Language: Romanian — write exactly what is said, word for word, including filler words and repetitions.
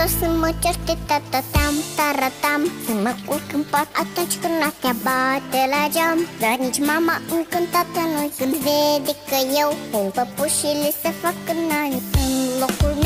să mă certe tata-tam, taratam, să mă culc în pat atunci când noaptea bate la geam. Dar nici mama încântată nu când vede că eu pun păpușile să fac în ani în locul